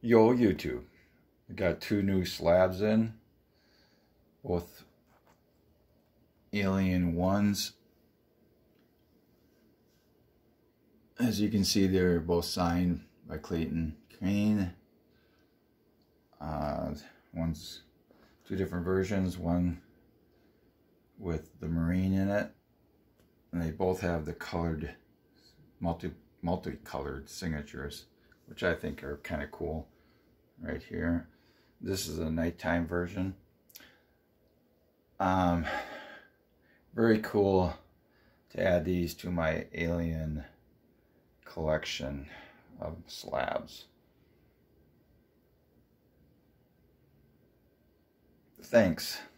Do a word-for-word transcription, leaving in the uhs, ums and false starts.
Yo, YouTube. I got two new slabs in, both Alien ones. As you can see, they're both signed by Clayton Crain. Uh, one's two different versions, one with the marine in it, and they both have the colored, multi multicolored signatures, which I think are kind of cool. Right here, this is a nighttime version. Um, very cool to add these to my Alien collection of slabs. Thanks.